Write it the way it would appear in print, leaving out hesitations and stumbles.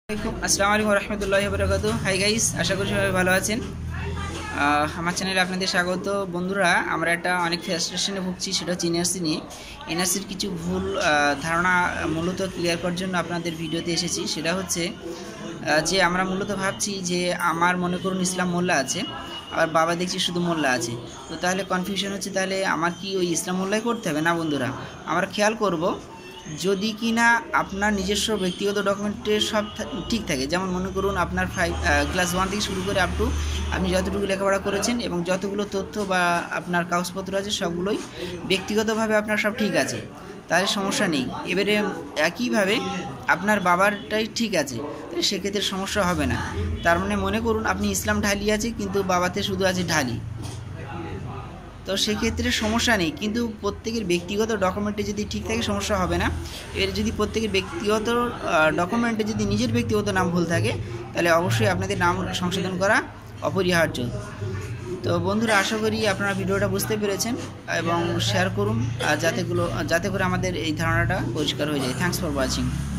আসসালামু আলাইকুম রহমতুল্লাহি বারাকাতুহু। হাই গাইস, আশা করি সবাই ভালো আছেন। আমার চ্যানেলে আপনাদের স্বাগত। বন্ধুরা, আমরা একটা অনেক ফ্রাস্ট্রেশনে ভুগছি, সেটা হচ্ছে এনআরসি নিয়ে। এনআরসির কিছু ভুল ধারণা মূলত ক্লিয়ার করার জন্য আপনাদের ভিডিওতে এসেছি। সেটা হচ্ছে যে আমরা মূলত ভাবছি যে আমার মনে করুন ইসলাম মোল্লা আছে, আবার বাবা দেখছি শুধু মোল্লা আছে। তো তাহলে কনফিউশন হচ্ছে, তাহলে আমার কি ওই ইসলাম মোল্লাই করতে হবে? না বন্ধুরা, আমরা খেয়াল করব যদি কি না আপনার নিজস্ব ব্যক্তিগত ডকুমেন্টে সব ঠিক থাকে। যেমন মনে করুন আপনার ক্লাস 1 থেকে শুরু করে আপ টু আপনি যতটুকু লেখাপড়া করেছেন এবং যতগুলো তথ্য বা আপনার কাগজপত্র আছে সবগুলোই ব্যক্তিগতভাবে আপনার সব ঠিক আছে, তাহলে সমস্যা নেই। এবারে একইভাবে আপনার বাবারটাই ঠিক আছে, তাহলে সেক্ষেত্রে সমস্যা হবে না। তার মানে মনে করুন আপনি ইসলাম ঢালি আছে কিন্তু বাবাতে শুধু আছে ঢালি, তো সেক্ষেত্রে সমস্যা নেই। কিন্তু প্রত্যেকের ব্যক্তিগত ডকুমেন্টে যদি ঠিক থাকে সমস্যা হবে না। এর যদি প্রত্যেকের ব্যক্তিগত ডকুমেন্টে যদি নিজের ব্যক্তিগত নাম ভুল থাকে, তাহলে অবশ্যই আপনাদের নাম সংশোধন করা অপরিহার্য। তো বন্ধুরা, আশা করি আপনারা ভিডিওটা বুঝতে পেরেছেন এবং শেয়ার করুন যাতে করে আমাদের এই ধারণাটা পরিষ্কার হয়ে যায়। Thanks for watching.